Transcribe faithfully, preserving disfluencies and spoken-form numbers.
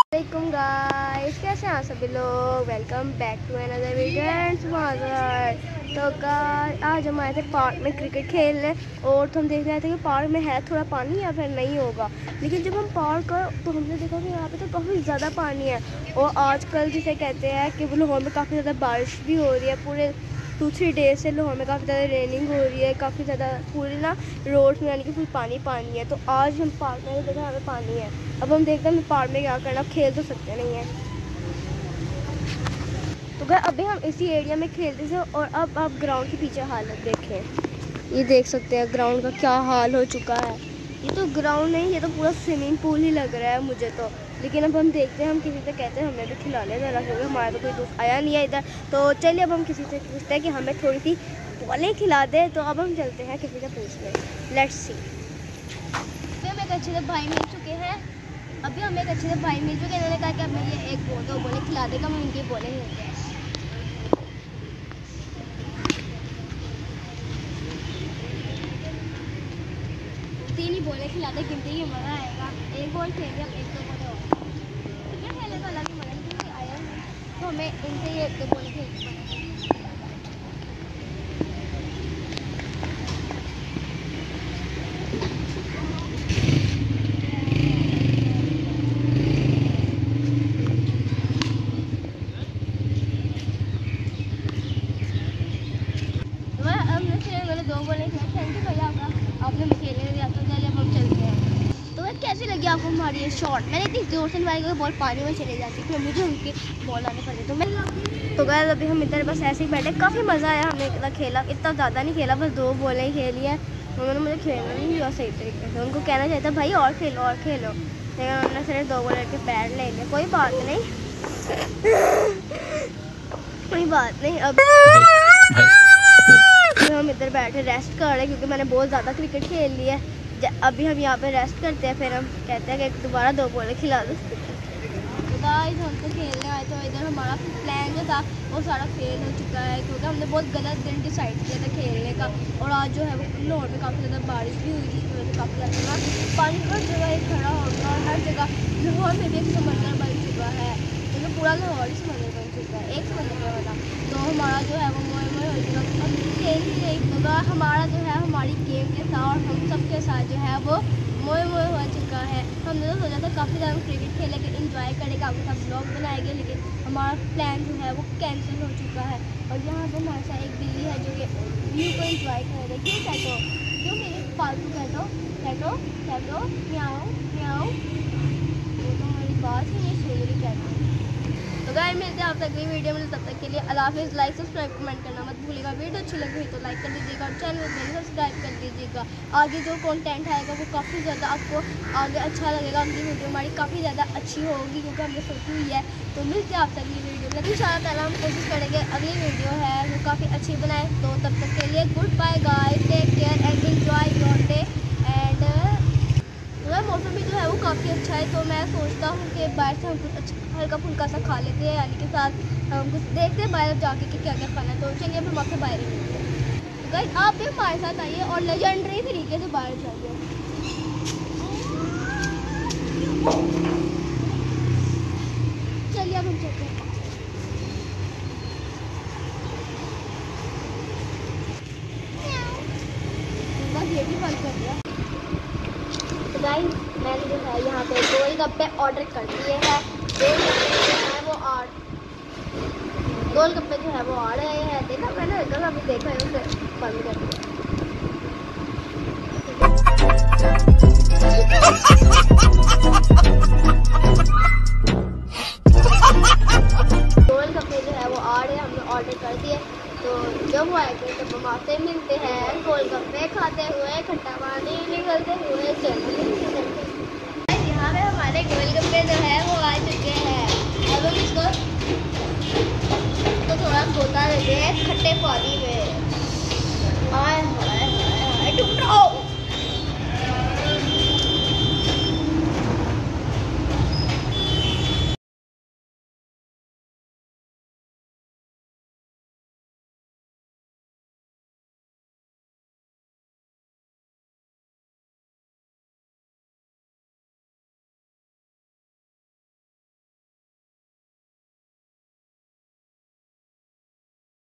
वालेकुम गाइस, कैसे हैं सभी लोग। Welcome back to another video. तो गाइस आज हम आए थे पार्क में क्रिकेट खेलने और तो हम देख रहे थे कि पार्क में है थोड़ा पानी या फिर नहीं होगा। लेकिन जब हम पार्क गए तो हमने देखा कि यहाँ पे तो काफ़ी ज़्यादा पानी है। और आजकल जिसे कहते हैं कि लाहौर में काफ़ी ज़्यादा बारिश भी हो रही है। पूरे टू थ्री डेज से लाहौर में काफ़ी ज़्यादा रेनिंग हो रही है। काफ़ी ज़्यादा पूरे ना रोड्स में यानी कि फिर पानी पानी है। तो आज हम पार्क में देखा हमें पानी है। अब हम देखते हैं पार्क में क्या करना, खेल तो सकते नहीं है। तो अगर अभी हम इसी एरिया में खेलते थे और अब आप ग्राउंड के पीछे हालत देखें, ये देख सकते हैं ग्राउंड का क्या हाल हो चुका है। ये तो ग्राउंड नहीं, ये तो पूरा स्विमिंग पूल ही लग रहा है मुझे तो। लेकिन अब हम देखते हैं, हम किसी से कहते हैं हमें भी खिलाने ज़रा, क्योंकि हमारा तो कोई दोस्त आया नहीं है इधर। तो चलिए अब हम किसी से पूछते हैं कि हमें थोड़ी सी बॉलें खिला दे। तो अब हम चलते हैं किसी से पूछने, लेट्स सी। हमें एक अच्छे से भाई मिल चुके हैं अभी हमें एक अच्छे से भाई मिल चुके हैं। इन्होंने कहा कि अब मैं ये एक बॉल दो बॉलें खिला देगा, हम इनकी बॉलें खेलते हैं। तीन ही बॉलें खिलाते गिनते ही मज़ा आएगा। एक बॉल खेल के एक दो बॉलें और क्रिकेट खेलने का अलग ही मज़ा है। क्योंकि आया नहीं तो हमें इनसे ये एक दो बॉलें खेलनी पड़ेगी। मैंने दो बॉलें खेली। थैंक यू भैया आपका, आपने मुझे खेलने दिया। तो चलिए अब हम चलते हैं। तो वह कैसी लगी आपको हमारी ये शॉट। मैंने इतनी जोर से मारी कि बॉल पानी में चले जाती, फिर मुझे उनकी बॉल आने पड़ी। तो मैं तो गए अभी हम इधर बस ऐसे ही बैठे। काफ़ी मज़ा आया, हमने इतना खेला, इतना ज़्यादा नहीं खेला, बस दो बॉलें ही खेली है। उन्होंने मुझे खेलना नहीं दिया सही तरीके से। उनको कहना चाहिए था भाई और खेलो और खेलो, लेकिन उन्होंने सिर्फ दो बॉल के पैर ले लिए। कोई बात नहीं कोई बात नहीं। अब हम इधर बैठे रेस्ट कर रहे हैं क्योंकि मैंने बहुत ज़्यादा क्रिकेट खेल लिया है। अभी हम यहाँ पे रेस्ट करते हैं, फिर हम कहते हैं कि दोबारा दो बॉलें खिला दो। गाइस हम तो खेलने आए थे, इधर हमारा प्लान जो था वो सारा फेल हो चुका है क्योंकि हमने बहुत गलत दिन डिसाइड किया था खेलने का। और आज जो है वो लाहौर में काफ़ी ज़्यादा बारिश भी हुई, जिसकी वजह से काफ़ी ज़्यादा पानी हर जगह एक खड़ा होगा। और हर जगह लाहौर में भी एक समंदर बन चुका है, तो पूरा लाहौर ही समंदर बन चुका है, एक समंदर वाला। तो हमारा जो है वो मोए मोए हो चुका है। हम खेल ही नहीं होगा, हमारा जो है हमारी गेम के साथ और हम सब के साथ जो है वो मोए मोए हो चुका है। हमने तो सोचा था काफ़ी ज़्यादा क्रिकेट खेलेंगे, इंजॉय करेंगे, आपके साथ ब्लॉग बनाएंगे, लेकिन हमारा प्लान जो है वो कैंसिल हो चुका है। और यहाँ पर हमारे साथ एक बिल्ली है जो कि व्यू को इंजॉय कर रही है। क्यों कहते हो, क्यों मेरे फालतू कहते हो, कहते हो कहते हो म्याऊं म्याऊं, वो तो हमारी बात ही नहीं सुन रही कहते। तो गाइस मिलते हैं आप तक नई वीडियो में, तब तक के लिए अल्लाह हाफिज़। लाइक सब्सक्राइब कमेंट करना मत भूलिएगा। वीडियो अच्छी लगी तो लाइक कर दीजिएगा और चैनल को सब्सक्राइब कर दीजिएगा। आगे जो कंटेंट आएगा वो काफ़ी ज़्यादा आपको आगे अच्छा लगेगा। अगली वीडियो हमारी काफ़ी ज़्यादा अच्छी होगी क्योंकि हमने सोची हुई है। तो मिलते हैं आप तक नई वीडियो में, लेकिन इंशाअल्लाह हम कोशिश करेंगे अगली वीडियो है वो काफ़ी अच्छी बनाए। तो तब तक के लिए good bye guys, take care and enjoy your day. And मौसम भी जो है वो काफ़ी अच्छा है, तो मैं सोचता हूँ कि बाहर से हम कुछ अच्छा हल्का फुल्का सा खा लेते हैं, यानी के साथ हम कुछ देखते हैं बाहर जाके कि क्या क्या खाना है। तो चलिए अब हम आपसे बाहर ही मिलते हैं। तो गाइस आप भी हमारे साथ आइए और लेजेंडरी तरीके से बाहर जाइए। चलिए अब हम चलते हैं। ये भी बंद कर दिया। तो गाइस मैंने जो है यहाँ पे गोलगप्पे ऑर्डर कर दिए हैं। गोलगप्पे जो है वो आ गोलगप्पे जो है वो आ रहे हैं। देखा मैंने अगर अभी देखा है उसे बंद कर दिया। गोलगप्पे जो है वो आ रहे हैं, हमने ऑर्डर कर दिए। तो जब वो आएंगे तब हम आपसे मिलते हैं गोलगप्पे खाते हुए, खट्टा पानी निकलते हुए। चलो यहाँ पे हमारे गोलगप्पे जो है वो आ चुके हैं। अब हम इसको तो थोड़ा गोता देते हैं खट्टे पानी में।